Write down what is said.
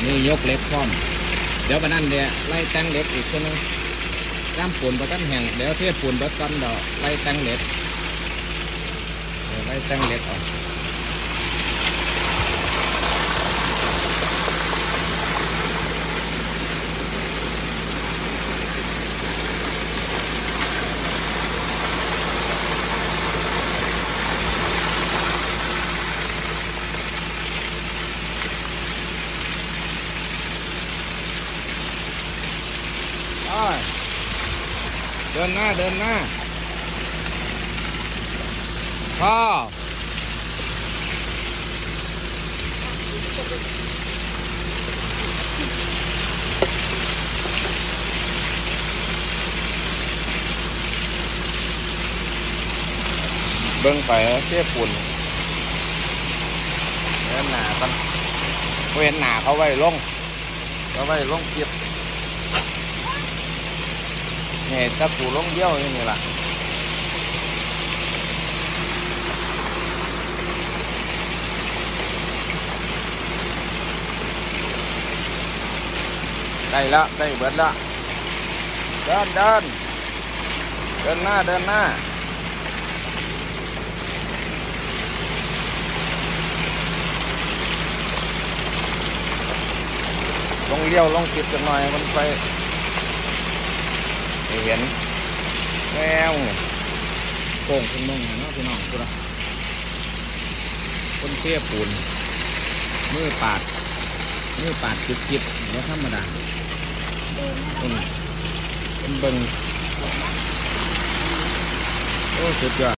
นี่ยกเล็กพร้อมเดี๋ยวไปนั่นเดี๋ยวไล่แตงเล็กอีกคนนึงน้ำปูนประกันแห้งเดี๋ยวเทียบปูนเบิดกันเดี๋ยวไล่แตงเล็กไล่แตงเล็กออกเดินหน้าพ่อเบิ้งไปเทียบฝุ่นเห็นหนากันเห็นหนาเขาไว้ลงเก็บเนี่ยถ้าปูลงเยี่ยวนี่ล่ะได้แล้วได้เบิดแล้วเดินหน้าลงเลี้ยวลงจิบกันหน่อยมันไปเห็นแมวโป่งคุณนุ่งเนาะพี่น้องคุณคนเทียบปูนมือปาดจิบแล้วธรรมดาคนเบิ่งโอ้สุดยอด